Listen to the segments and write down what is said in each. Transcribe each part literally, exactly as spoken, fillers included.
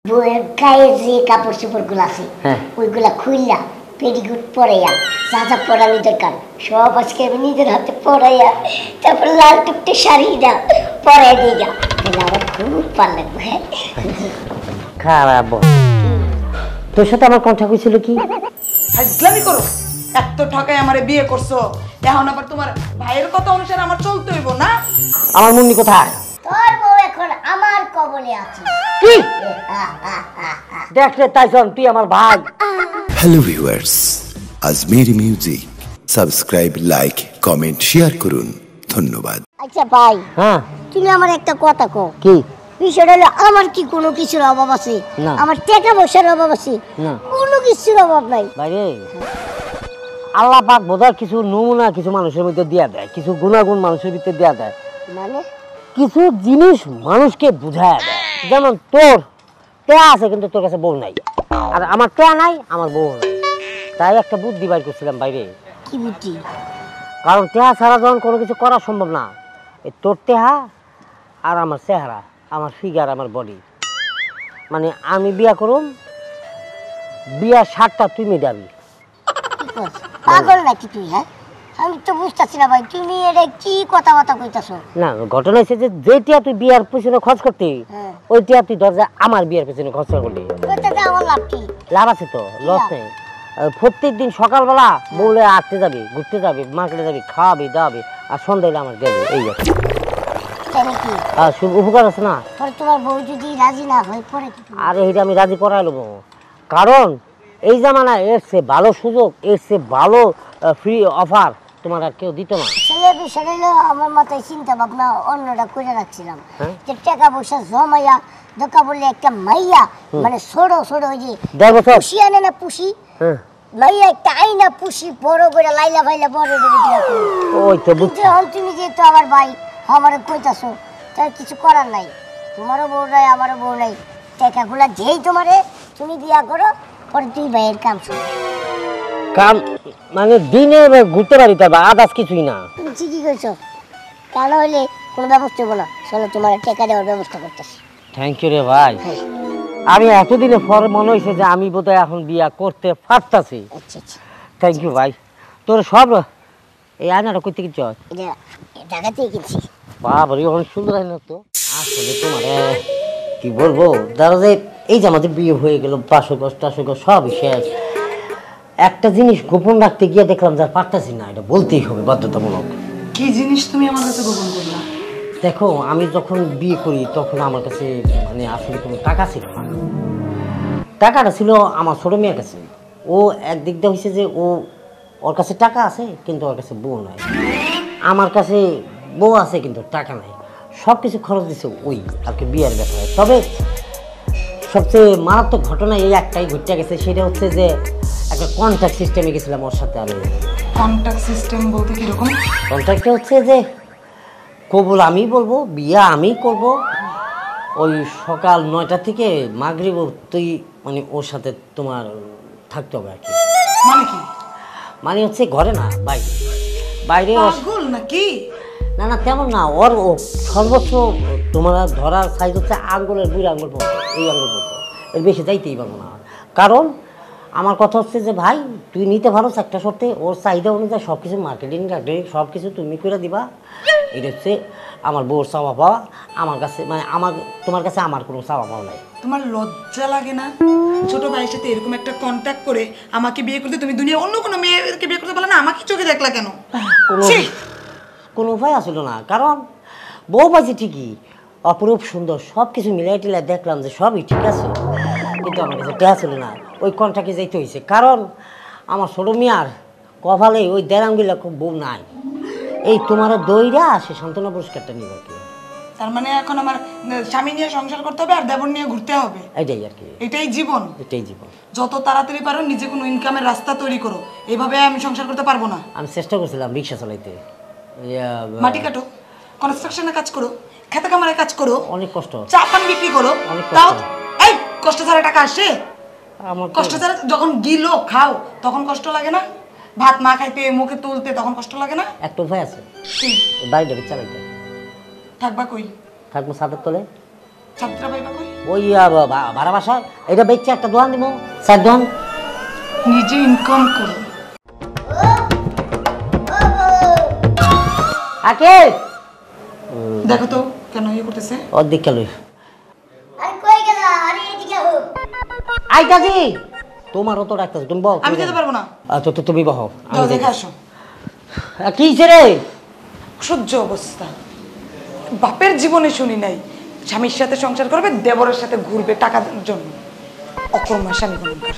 বউয়ের গায়ে যে কাপড় চোপড়গুলো আছে ওইগুলা খুইলা পেটিকুট পরাইয়া যা যা পরানি দরকার সব আজকে আমি নিজের হাতে পরাইয়া তারপর লাল টুকটে শাড়িটা পরাই দিয়ে যা তাহলে আমার খুব ভালো লাগবে। হ্যাঁ খারাপ তোর সাথে আমার কন্ট্যাক্ট হয়েছিল কি? ফাজলামি করো, এত ঠকায় আমারে বিয়ে করছো, এখন আবার তোমার ভাইয়ের কথা অনুসারে আমার চলতে হইব না? আমার মুন্নি কোথায়? তোর বউ এখন আমার কবলে আছে। কি দেখলে তাইজন তুই আমার ভাই। Hello viewers, Ajmir music subscribe, like, comment, share করুন। ধন্যবাদ। আচ্ছা ভাই, হ্যাঁ তুমি আমার একটা কথা কও। কি বিষয়টা হলো আমার কি কোনো কিছুর অভাব আছে? আমার টাকা পয়সার অভাব আছে? কোনো কিছুর অভাব নাই ভাইরে। আল্লাহ পাক বোধহয় কিছু নমুনা কিছু মানুষের মধ্যে দিয়া দেয়, কিছু গুণাগুণ মানুষের ভিতরে দিয়া দেয়, মানে কিছু জিনিস মানুষকে বুঝায় দেয়। যেমন তোর টেয়া আছে কিন্তু তোর কাছে বউ নাই, আর আমার টেয়া নাই আমার বউ নাই। তাই একটা বুদ্ধি বাইর করছিলাম বাইরে। কি বুদ্ধি? কারণ টেহা ছাড়া যখন কোনো কিছু করা সম্ভব না, এই তোর টেহা আর আমার চেহারা, আমার ফিগার, আমার বডি, মানে আমি বিয়া করুম, বিয়ার স্বাদটা তুই মেটাবি। পাগল নাকি তুই? হ্যাঁ আমি তো বুঝতেছি না ভাই, তুমি এটা কি কথাবার্তা কইতাছো? না ঘটনা হচ্ছে যে যে টিয়া তুই বিয়ার পিছনে খরচ করতি, ওই টিয়া তুই দরজা আমার বিয়ার পিছনে খরচ করলি। আমার লাভ কি? লাভ আছে তো, লস নেই। প্রত্যেক দিন সকালবেলা বউলে আটতে যাবি, ঘুরতে যাবি, মার্কেটে যাবি, খাওয়াবি দাওয়াবি, আর সন্ধ্যায় আমার দেবে। এই উপকার আছে না? তোমার বউ যদি রাজি না হয় পরে কি? আরে এইটা আমি রাজি করাই লব, কারণ এই জামানা এর সে ভালো সুযোগ, এর সে ভালো ফ্রি অফার তোমার আর কেউ দিত না। ছেলে বিষয় হলো আমার মাথায় চিন্তা ভাবনা অন্যটা করে রাখছিলাম যে টাকা পয়সা জমাইয়া দোকা বললে একটা মাইয়া, মানে ছোট ছোট ওই যে পুষি আনে না, পুষি মাইয়া একটা আইনা পুষি বড় করে লাইলা ফাইলা বড় করে দিয়া। ওই তো বুঝছি। তুমি যেহেতু আমার ভাই আমার কইতাছো, তার কিছু করার নাই। তোমারও বউ নাই, আমারও বউ নাই, টাকাগুলা যেই তোমারে তুমি বিয়া করো পরে তুই ভাইয়ের কাম শুরু। কাম মানে দিনে ঘুরতে পারি, তবে আদাস কিছুই না। তুমি ঠিকই কইছো, তা না হইলে কোনো ব্যবস্থা হবো না। চলো তোমার টাকা দেওয়ার ব্যবস্থা করতেছি। থ্যাংক ইউ রে ভাই। আমি এতদিনে পরে মনে হয়েছে যে আমি বোধহয় এখন বিয়া করতে পারতাছি। আচ্ছা আচ্ছা থ্যাংক ইউ ভাই। তোর সব এই আয়নাটা করতে কিনছ? ঢাকাতেই কিনছি। বাবারে অনেক সুন্দর আয়না তো। আসলে তোমার কি বলবো, ধরো যে এই যে আমাদের বিয়ে হয়ে গেল, পাঁচশো গজ টাশো গজ সবই শেষ, একটা জিনিস গোপন রাখতে গিয়ে দেখলাম যা পারতাছি না, এটা বলতেই হবে বাধ্যতামূলক। কি জিনিস তুমি আমার কাছে গোপন করলা? দেখো আমি যখন বিয়ে করি তখন আমার কাছে মানে আসলে কোনো টাকা ছিল না। টাকাটা ছিল আমার ছোট মেয়ের কাছে। ও একদিক দিয়ে হয়েছে যে ও ওর কাছে টাকা আছে কিন্তু ওর কাছে বউ নাই, আমার কাছে বউ আছে কিন্তু টাকা নাই। সব কিছু খরচ দিছে ওই আর কি বিয়ের ব্যাপারে। তবে সবচেয়ে মারাত্মক ঘটনা এই একটাই ঘটে গেছে, সেটা হচ্ছে যে একটা কন্ট্যাক্ট সিস্টেমে গেছিলাম ওর সাথে আমি। কন্ট্যাক্ট সিস্টেম বলতে কিরকম? কন্ট্যাক্টটা হচ্ছে যে কবুল আমি বলবো, বিয়া আমি করব, ওই সকাল নয়টা থেকে মাগরিব তুই মানে ওর সাথে তোমার থাকতে হবে আর কি। মানে কি? মানে হচ্ছে ঘরে না, বাইরে। বাইরে পাগল নাকি? না না তেমন না, ওর সর্বোচ্চ তোমার ধরার সাইজ হচ্ছে আঙ্গুলের দুই আঙ্গুল পড়তো, এই আঙ্গুল পড়তো, এর বেশি যাইতেই পারবো না। কারণ আমার কথা হচ্ছে যে ভাই তুই নিতে পারো একটা শর্তে, ওর চাহিদা অনুযায়ী সব কিছু মার্কেটিং টার্কেটিং সব কিছু তুমি করে দিবা। এটা হচ্ছে আমার বউর চাওয়া পাওয়া আমার কাছে, মানে আমার তোমার কাছে আমার কোনো চাওয়া পাওয়া নাই। তোমার লজ্জা লাগে না ছোট ভাইয়ের সাথে এরকম একটা কন্ট্যাক্ট করে আমাকে বিয়ে করতে? তুমি দুনিয়া অন্য কোনো মেয়েকে বিয়ে করতে পারলে না, আমাকে চোখে দেখলা কেন? কোনো উপায় আসলো না, কারণ বউ পাইছি ঠিকই, অপরূপ সুন্দর, সব কিছু মিলাই টিলাই দেখলাম যে সবই ঠিক আছে, কিন্তু আমার কাছে টেয়া ছিল না। ওই কন্ট্রাক্টে যাইতে হয়েছে, কারণ আমার ছোটো মেয়ার কপালে ওই দেড়াঙ্গিলা খুব বউ নাই। এই তোমার দইরা সে সান্ত্বনা পুরস্কারটা নিব আর কি। তার মানে এখন আমার স্বামী নিয়ে সংসার করতে হবে আর দেবর নিয়ে ঘুরতে হবে, এটাই আর কি। এটাই জীবন? এটাই জীবন। যত তাড়াতাড়ি পারো নিজে কোনো ইনকামের রাস্তা তৈরি করো, এইভাবে আমি সংসার করতে পারবো না। আমি চেষ্টা করছিলাম রিক্সা চালাইতে, মাটি কাটো, কনস্ট্রাকশনের কাজ করো, খেতে কামারে কাজ করো, অনেক কষ্ট, চা পান বিক্রি করো, তাও এই কষ্ট ছাড়া টাকা আসে? আমার কষ্ট ছাড়া যখন গিলো খাও তখন কষ্ট লাগে না? ভাত মা খাইতে মুখে তুলতে তখন কষ্ট লাগে না? একটা উপায় আছে, বাড়িটা চালাইতে। থাকবা কই? থাকবো ছাদের তলে। ছাত্রা পাইবা কই? ওই ভাড়া বাসায় এটা বেচছে একটা দোকান দিব চার দোকান নিজে ইনকাম করো। আকে দেখো তো কেন ইয়ে করতেছে। অর্ধেক কেন আরে কই গেলা? আরে এদিকে আও। আইতাছি তোমারও তো ডাক্তার তুমি বল। আমি যেতে পারবো না। আচ্ছা তো তুমি বহো যাও দেখে আসো। কি রে সহ্য অবস্থা বাপের জীবনে শুনি নাই। স্বামীর সাথে সংসার করবে, দেবরের সাথে ঘুরবে টাকার জন্য। অকর্মা স্বামী কোনকার।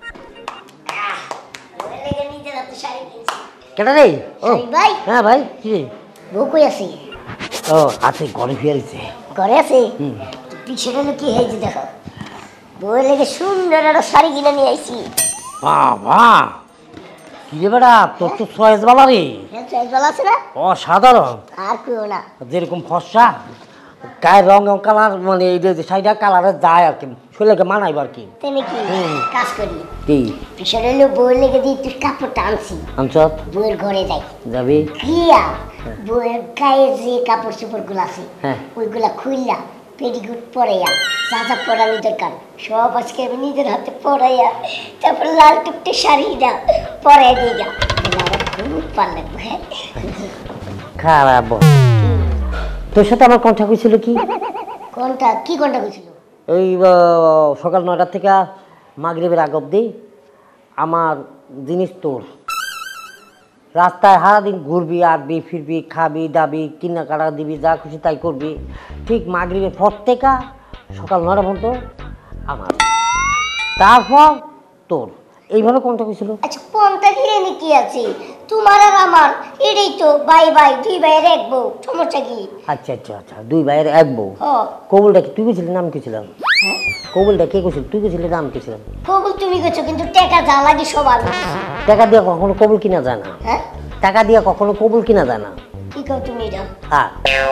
লেগে নিজে রাতে শাড়ি কিনছি। কেডা রে? ও ভাই। হ্যাঁ ভাই কি রে? বউ কই আছে? ও আছে ঘরে ফিরেছে। ঘরে আছে? হুম। পিছনে কি হয়েছে দেখো। বউ লেগে সুন্দর একটা শাড়ি কিনে নিয়ে আইছি। বাবা কি রে বেটা তোর তো চয়েস বালা রে। হ্যাঁ চয়েস ভালো আছে না? অসাধারণ। আর কেউ না যেরকম ফর্সা গায়ের রং কালার মানে এই যে শাড়িটা কালারে যায় আর কি শরীরকে মানাইব আর কি। তুমি কি কাজ করি কি পিছনে লোক বউ লেগে দিয়ে তুই কাপড়টা আনছি আনছ বউয়ের ঘরে যাই যাবি গিয়া বউয়ের গায়ে যে কাপড় চোপড় গুলো আছে হ্যাঁ ওইগুলা খুললা পেটিকুট পরাইয়া যা যা পরানি দরকার সব আজকে আমি নিজের হাতে পরাইয়া তারপর লাল টুকটে শাড়িটা পরাই দিয়ে যা খুব ভালো লাগবে। হ্যাঁ খারাপ তোর সাথে আমার কন্ট্যাক্ট হয়েছিল কি? কোনটা কি কোনটা হয়েছিল? ওই সকাল নয়টার থেকে মাগরিবের আগ অব্দি আমার জিনিস তোর রাস্তায় সারাদিন ঘুরবি আটবি ফিরবি খাবি দাবি কিনা কাটা দিবি যা খুশি তাই করবি ঠিক মাগরিবের পর থেকে সকাল নয়টা পর্যন্ত আমার তারপর তোর এইভাবে কোনটা হয়েছিল? আচ্ছা কোনটা ঘিরে কি আছে তোমার আর আমার এটাই তো বাই বাই দুই ভাইয়ের এক বউ সমস্যা কি? আচ্ছা আচ্ছা আচ্ছা দুই ভাইয়ের এক বউ। হ্যাঁ কবুলটা কি তুই গেছিলি নাম কি ছিলাম? হ্যাঁ কবুলটা কে গেছিল তুই গেছিলি নাম কি ছিলাম? কবুল তুমি গেছো কিন্তু টাকা যা লাগে সব আমি। টাকা দিয়ে কখনো কবুল কিনা যায় না। হ্যাঁ টাকা দিয়ে কখনো কবুল কিনা যায় না। কি কও তুমি এটা? হ্যাঁ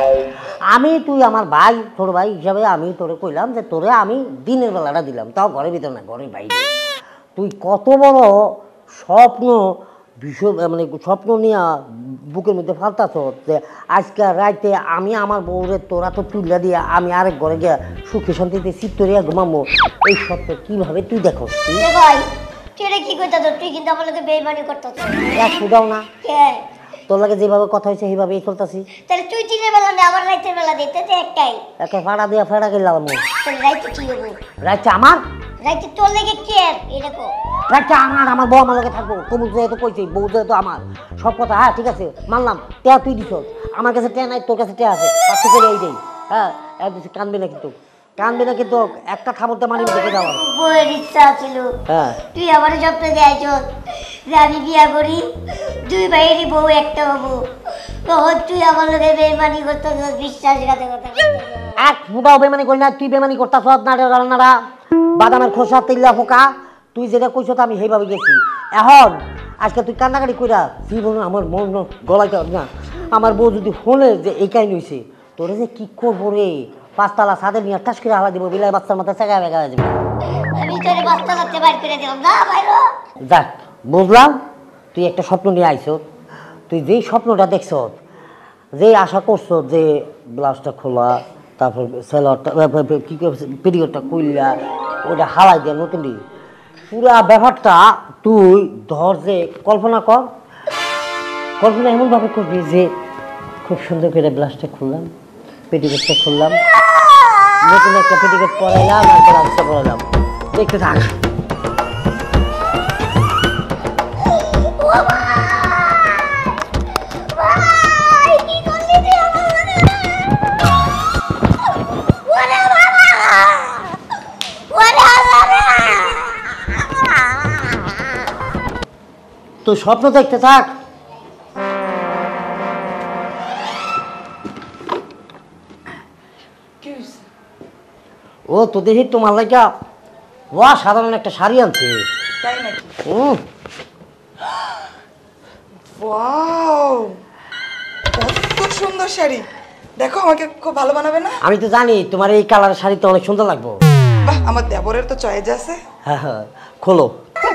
আমি তুই আমার ভাই তোর ভাই হিসাবে আমি তোরে কইলাম যে তোরে আমি দিনের বেলাটা দিলাম তাও ঘরের ভিতর না ঘরের বাইরে। তুই কত বড় স্বপ্ন বিষয় মানে স্বপ্ন নিয়ে বুকের মধ্যে ফালতাছ যে আজকে রাইতে আমি আমার বউরে তোরা তো তুলে দিয়ে আমি আরেক ঘরে গিয়ে সুখে শান্তিতে চিত্তরিয়া ঘুমাবো এই স্বপ্ন কিভাবে তুই দেখো? তুই ভাই তুই কি কইতাছ? তুই কিন্তু আমার লগে বেইমানি করতাছ। এক ফুটাও না কে তোর লাগে যেভাবে কথা হয়েছে সেইভাবেই চলতেছি। তাহলে তুই দিনের বেলা না আমার রাতের বেলা দিতে তো একটাই একে ফাড়া দিয়া ফেড়া গেলাম তাহলে রাইতে কি হবো? রাইতে আমার রাইতে তোর লেগে কে এরকম রাইতে আমার আমার বউ আমার লগে থাকবো কবুল যেহেতু কইছি বউ যেহেতু আমার সব কথা হ্যাঁ ঠিক আছে মানলাম টেয়া তুই দিছ আমার কাছে টেয়া নাই তোর কাছে টেয়া আছে পাঁচশো করে এই দেই হ্যাঁ এক দিচ্ছি কানবি না কিন্তু কানবি না কিন্তু একটা খাবারতে মানি দেখে যাওয়া বউয়ের ইচ্ছা ছিল হ্যাঁ তুই আমার স্বপ্ন দেয়ছ যে আমি বিয়া করি দুই ভাইয়েরই বউ একটা হবো তখন তুই আমার লগে বেইমানি করতেছ বিশ্বাসঘাতকতা করতেছ। এক ফুটাও বেমানি করি না তুই বেমানি করতাছ নাড়া নাড়া বাদামের খোসা তেল্লা ফোকা তুই যেটা কইছ তো আমি সেইভাবে গেছি। এখন আজকে তুই কান্নাকাটি কইরা জীবন আমার মন গলাইতে না আমার বউ যদি শোনে যে এই কাহিনী হয়েছে তোরে যে কি করবো রে পাঁচতলা ছাদে নিয়ে টাস করে হালা দিব বিলাই বাচ্চার মাথায় চাকা বেগা যাবে। আমি তোরে বাস্তা লাগতে বাইর করে দিলাম না বাইরো। যাক বুঝলাম তুই একটা স্বপ্ন নিয়ে আইছ তুই যেই স্বপ্নটা দেখছ যেই আশা করছ যে ব্লাউজটা খোলা তারপর সেলারটা কী পেরিয়ডটা কইলা ওইটা হালাই দেওয়া নতুন পুরা ব্যাপারটা তুই ধর যে কল্পনা কর কল্পনা এমনভাবে করবি যে খুব সুন্দর করে ব্লাউজটা খুললাম পেটিকোটটা খুললাম নতুন একটা পেটিকোট পরাইলাম আর ব্লাউজটা পরাইলাম দেখতে থাক। তো স্বপ্ন দেখতে থাক। ও তো দেখি তোমার লাগা ওয়া সাধারণ একটা শাড়ি আনছে তাই নাকি? হুম ওয়াও কত সুন্দর শাড়ি দেখো আমাকে খুব ভালো বানাবে না? আমি তো জানি তোমার এই কালারের শাড়ি তো অনেক সুন্দর লাগবে। বাহ আমার দেবরের তো চয়েস আছে। হ্যাঁ হ্যাঁ খোলো।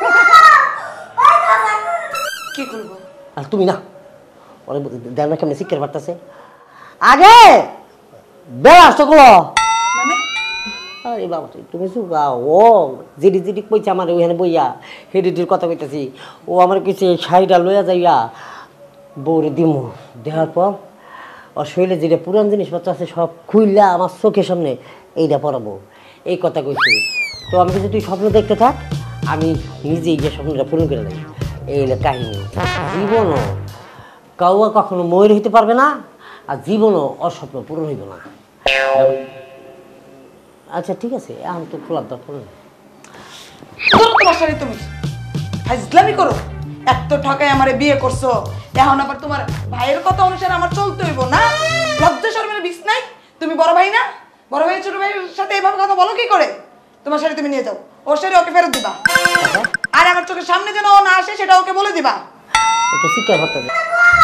কি করবো? আর তুমি না ওরে দেখ না কেমন শিক্ষার বার্তাছে আগে বেলা আসতো খোলো মানে আরে বাবা তুমি সুগা ও জিডি জিডি কইছে আমার ওইখানে বইয়া হেডিটির কথা কইতাছি ও আমার কিছু শাড়িটা লইয়া যাইয়া বউরে দিমু দেওয়ার পর ওর শরীরে যেটা পুরান জিনিসপত্র আছে সব খুইলা আমার চোখের সামনে এইটা পরাবো এই কথা কইছি। তো আমি যদি তুই স্বপ্ন দেখতে থাক আমি নিজেই যে স্বপ্নটা পূরণ করে দেবো। এই হলো কাহিনী। জীবনও কাউয়া কখনো ময়ূর হইতে পারবে না আর জীবনও অস্বপ্ন পূরণ হইব না। আচ্ছা ঠিক আছে এখন তো খোলার দরকার নেই। তোমার সাথে তুমি হাজলামি করো, এত ঠকায় আমারে বিয়ে করছো, এখন আবার তোমার ভাইয়ের কথা অনুসারে আমার চলতে হইব না? লজ্জা শরমের বিষ নাই? তুমি বড় ভাই না? বড় ভাই ছোট ভাইয়ের সাথে এভাবে কথা বলো কি করে? তোমার শাড়ি তুমি নিয়ে যাও, ওর শাড়ি ওকে ফেরত দিবা, আর আমার চোখের সামনে যেন ও না আসে সেটা ওকে বলে দিবা। তো শিক্ষা করতে হবে।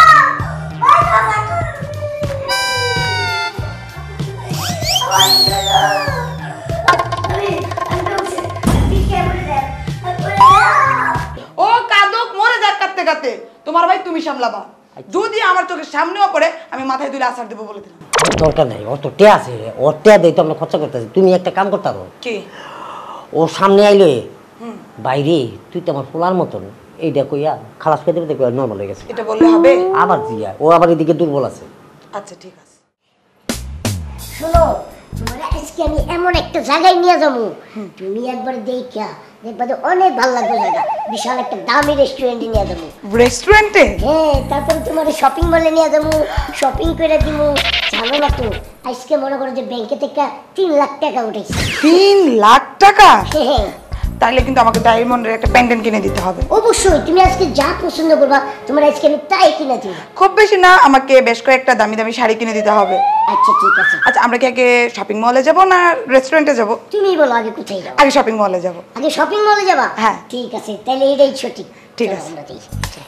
ও কাদক মরে যাক কাঁদতে কাঁদতে, তোমার ভাই তুমি সামলাবা। যদি আমার চোখের সামনেও পড়ে আমি মাথায় তুলে আছাড় দেবো বলে দিলাম। দরকার নাই, অত টে আছে ওর টে দেয় তো আমরা খরচা করতেছি। তুমি একটা কাম করতে পারো কি? ও সামনে আইলে বাইরে তুই তো আমার পোলার মতন এইটা কইয়া খালাস করে দেবে, দেখো নর্মাল হয়ে গেছে। এটা বললে হবে? আবার জিয়া ও আবার এদিকে দুর্বল আছে। আচ্ছা ঠিক আছে। শোনো, তোমার আজকে আমি এমন একটা জায়গায় নিয়ে যাবো, তুমি একবার দেখা দেখবা যে অনেক ভালো লাগবে জায়গা। বিশাল একটা দামি রেস্টুরেন্টে নিয়ে যাবো। রেস্টুরেন্টে? হ্যাঁ, তারপরে তোমার শপিং মলে নিয়ে যাবো, শপিং করে দিব। জানো না তো আজকে মনে করো যে ব্যাংকে থেকে তিন লাখ টাকা উঠেছে। তিন লাখ টাকা? হ্যাঁ, তাহলে কিন্তু আমাকে ডায়মন্ডের একটা পেন্ডেন্ট কিনে দিতে হবে। অবশ্যই তুমি আজকে যা পছন্দ করবা তোমার আজকে আমি তাই কিনে দিব। খুব বেশি না, আমাকে বেশ কয়েকটা দামি দামি শাড়ি কিনে দিতে হবে। আচ্ছা ঠিক আছে। আচ্ছা আমরা কি আগে শপিং মলে যাব না রেস্টুরেন্টে যাব? তুমি বলো আগে কোথায় যাবো? আগে শপিং মলে যাব। আগে শপিং মলে যাবা? হ্যাঁ ঠিক আছে, তাহলে এটাই সঠিক। ঠিক চলো, আছে। আমরা যাই।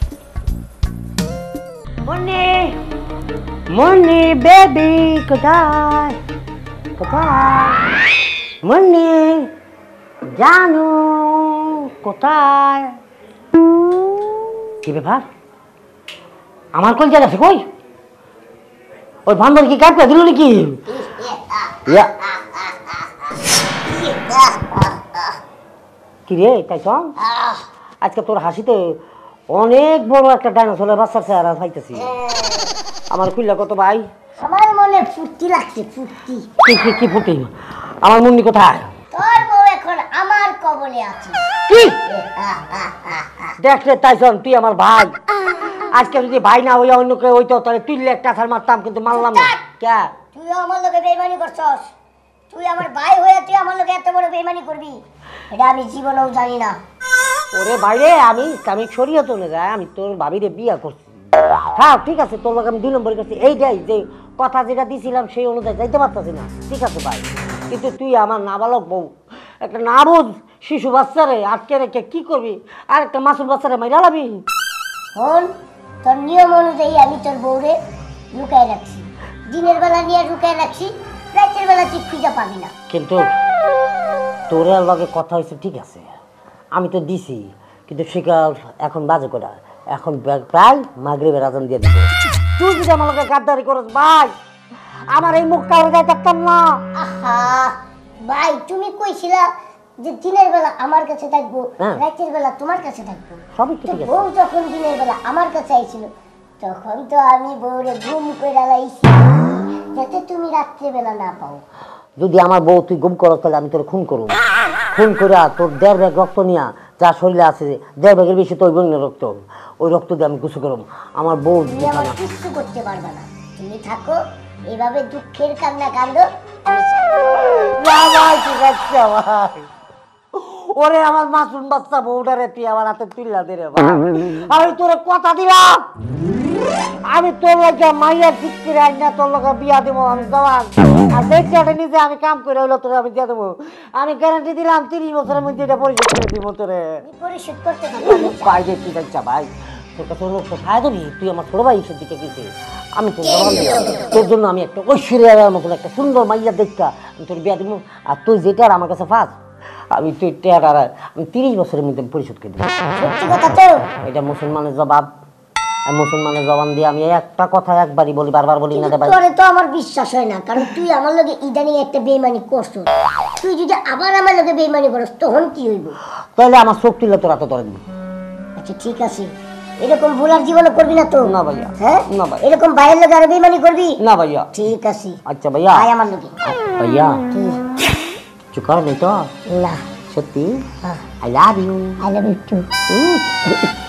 মনে মনে বেবি কোথায় কোথায় মনে জানো কোথায়? কি ব্যাপার আমার কোন জায়গা আছে? কই ওই বান্দর কি কাটতে দিল নাকি? কি রে তাই তো আজকে তোর হাসিতে অনেক বড় একটা ডাইনোসরের বাচ্চার চেহারা পাইতেছি। আমার খুললা কত ভাই? আমার মনে ফুর্তি লাগছে, ফুর্তি। কি কি কি ফুটি? আমার মুন্নি কোথায়? তোর বউ এখন আমার কবলে আছে। কি দেখ রে তাইজন, তুই আমার ভাই। আজকে যদি ভাই না হইয়া অন্য কেউ হইতো তাহলে তুই একটা থার মারতাম, কিন্তু মারলাম না। কে? তুই আমার লোকে বেইমানি করছস। তুই আমার ভাই হয়ে তুই আমার লোকে এত বড় বেইমানি করবি, এটা আমি জীবনেও জানি না। ওরে বাইরে আমি আমি শরীয়ত অনুযায়ী আমি তোর ভাবিরে বিয়া করছি। হ্যাঁ ঠিক আছে, তোর লোক আমি দুই নম্বর করছি। এইটাই যে কথা যেটা দিছিলাম সেই অনুযায়ী যাইতে পারতাছি না, ঠিক আছে ভাই। কিন্তু তুই আমার নাবালক বউ, একটা নাবুদ শিশু বাচ্চারে আটকে রেখে কি করবি? আর একটা মাসুম বাচ্চারে মাইরা লাবি? শোন, তোর নিয়ম অনুযায়ী আমি তোর বউরে লুকায় রাখছি। দিনের বেলা নিয়ে লুকায় রাখছি, রাতের বেলা তুই খুঁজে পাবি না। কিন্তু তোর লগে কথা হয়েছে ঠিক আছে, আমি তো দিছি, কিন্তু শিকার এখন বাজে কটা, এখন প্রায় মাগরিবের আজান দিয়ে দিবে। তুই যদি আমার লগে গাদ্দারি করস ভাই, আমার এই মুখ কারো গায়ে থাকতাম না। আহা ভাই, তুমি কইছিলা যে দিনের বেলা আমার কাছে থাকবো, রাতের বেলা তোমার কাছে থাকবো। সবই ঠিক আছে। বউ যখন দিনের বেলা আমার কাছে আইছিল তখন তো আমি বউরে ঘুম করে লাইছি যাতে তুমি রাত্রে বেলা না পাও। যদি আমার বউ তুই গুম করস তাহলে আমি তোর খুন করব। খুন করে তোর দেড় ব্যাগ রক্ত নিয়া যা শরীরে আছে, দেড় ব্যাগের বেশি তো ওই বোনের রক্ত, ওই রক্ত দিয়ে আমি কিছু করব। আমার বউ তুমি আমার কিছু করতে পারবে না, তুমি থাকো এভাবে দুঃখের কান্না কান্দো। ওরে আমার মাসুম বাচ্চা বউটারে তুই আমার হাতে তুইলা দে রে। আমি তোর কথা দিলাম, আমি তোর লগে মাইয়া ঠিক করে আইনা তোর লগে বিয়া দেবো। আমি জবান আর দেখতে নিজে আমি কাম করে হইলো তোরে আমি দিয়ে দেবো। আমি গ্যারান্টি দিলাম তিরিশ বছরের মধ্যে এটা পরিশোধ করে দিব তোরে। পরিশোধ করতে বাইরে কি যাচ্ছা ভাই, তোর কাছে লোক তো খায় দিবি। তুই আমার ছোট ভাই হিসেবে দিকে গেছিস, আমি তোর জবান দিলাম। তোর জন্য আমি একটা ঐশ্বরিয়ার মতন একটা সুন্দর মাইয়া দেখা আমি তোর বিয়া দেবো। আর তুই যেটা আমার কাছে ফাঁস, আমি তুই টেয়ার আর আমি তিরিশ বছরের মধ্যে পরিশোধ করে দেবো। সত্যি কথা তো? এটা মুসলমানের জবাব। মুসলমানের জবান দিয়ে আমি একটা কথা একবারই বলি, বারবার বলি না রে ভাই। তোরে তো আমার বিশ্বাস হয় না, কারণ তুই আমার লগে ইদানিং একটা বেইমানি করছস। তুই যদি আবার আমার লগে বেইমানি করস তখন কি হইব? তাহলে আমার চোখ তুলে তোরা তো ধরবি। আচ্ছা ঠিক আছে, এরকম ভুলার জীবনে করবি না তো? না ভাইয়া। হ্যাঁ না ভাই, এরকম ভাইয়ের লগে আর বেইমানি করবি না ভাইয়া। ঠিক আছে আচ্ছা ভাইয়া। আয় আমার লগে। ভাইয়া কি? কিছু করার নেই তো? না সত্যি? হ্যাঁ I love you. I love you two.